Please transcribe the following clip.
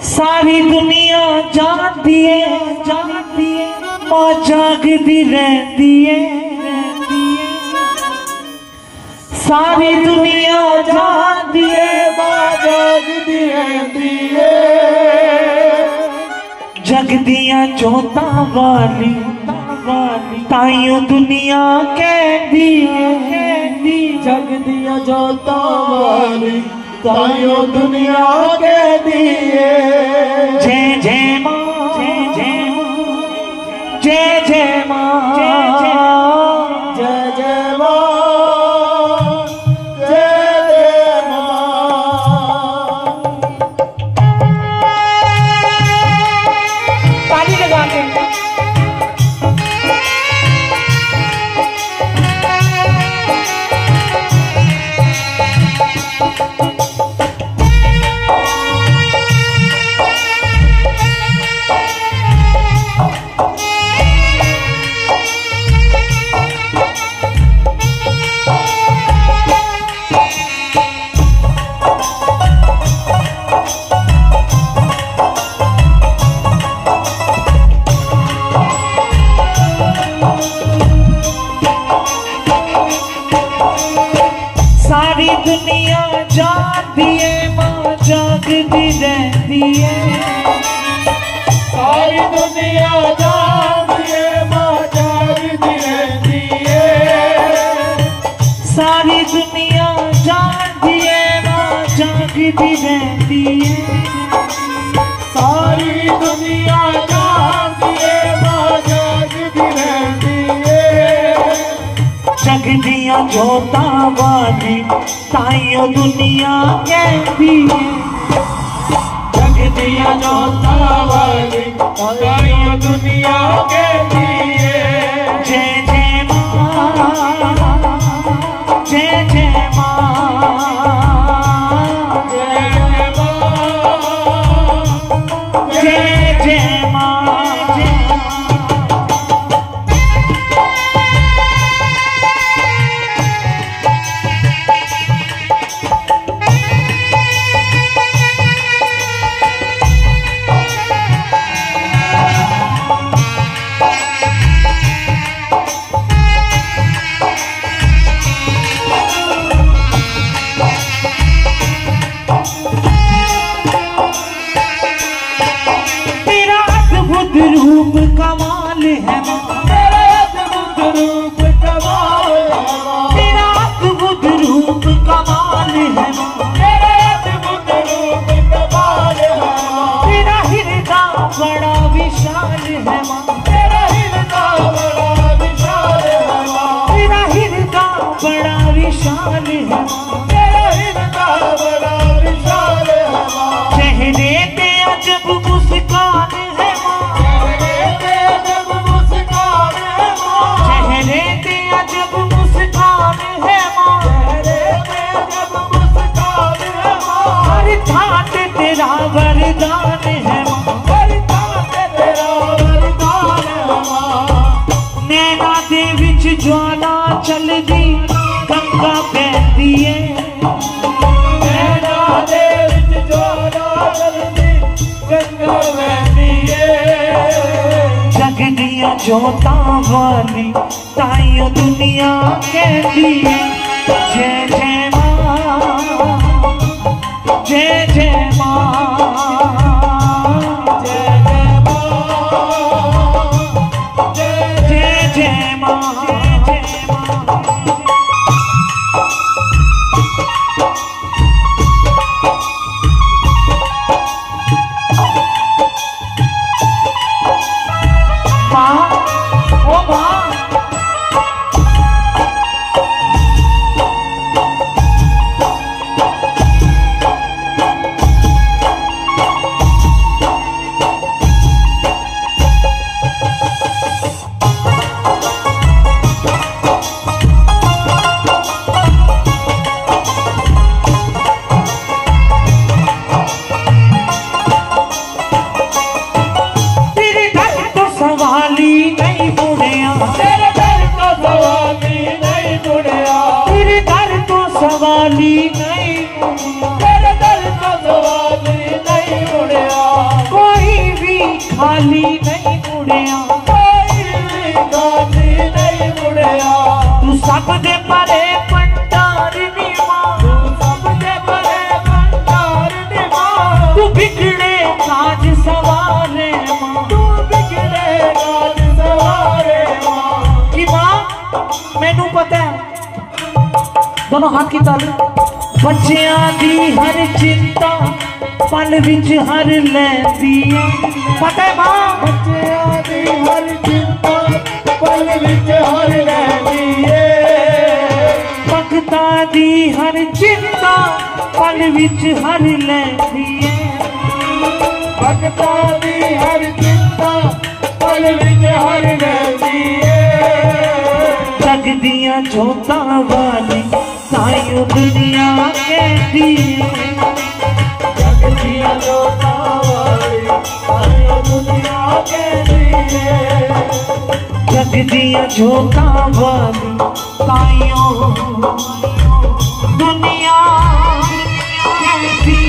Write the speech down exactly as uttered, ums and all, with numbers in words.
सारी दुनिया जानती है जानती है मां जागदी रहती है सारी दुनिया जानती है मां जागदी रहती है जगदियां जोता वाली ताइयों दुनिया कहती है जगदियां जोता वाली ताइयों दुनिया कहती है जय जय मां जय जय मां जय जय मां जय जय मां जय जय मां। ताली लगा के सारी दुनिया जानती है मां जागदी रहती है सारी दुनिया जानती है मां जागदी रहती है सारी दुनिया जानती है मां जागदी रहती है सारी दुनिया जानती है मां जागदी रहती है जगदियां जोता वाली ताइयों दुनिया कहती है जगदियां जोता वाली ताइयों दुनिया कहती है जय जय मां जय जय मां जय जय मां जय जय मां जय रूप कमाल है तेरा अद्भुत रूप कमाल है तेरा अद्भुत रूप कमाल है तेरा अद्भुत रूप कमाल है तेरा हृदय बड़ा विशाल है तेरा हृदय बड़ा विशाल है तेरा हृदय बड़ा विशाल है तेरा हृदय बड़ा विशाल है चेहरे पे अजब मुस्कान है चेहरे पे अजब मुस्कान है चेहरे पे अजब मुस्कान है चेहरे पे अजब मुस्कान है हर ठाट तेरा वरदान है वरदान तेरा वरदान है नैना दे विच ज्वाला चलदी गंगा बहती है नैना दे विच ज्वाला चलदी गंगा बहती है जगदियां जोता वाली ताइयों दुनिया कहती है जय जय मां जय जय मां जय जय मां जय जय मां जय जय मां ओ मां खाली नहीं मुड़िया, कोई भी खाली नहीं मुड़िया। तू सब दे परे भंडार नी मां, तू सब दे परे भंडार नी मां। तू बिगड़े काज सवारे मां, तू बिगड़े काज सवारे मां। कि मां मैनू पता है, दोनों हाथ की ताली। बच्चियां दी हर चिंता पल विच हर लैंदी है, पता है मां। बच्चियां दी हर चिंता पल विच हर लैंदी है। भगतां दी हर चिंता पल विच हर लैंदी है। भगतां दी हर चिंता पल विच हर लैंदी है। जग दियां जोतां वाली ताईं दुनिया कहती है, जग दियां जोतां वाली ताईं दुनिया कहती है। जग दियां जोतां वाली ताईं दुनिया कहती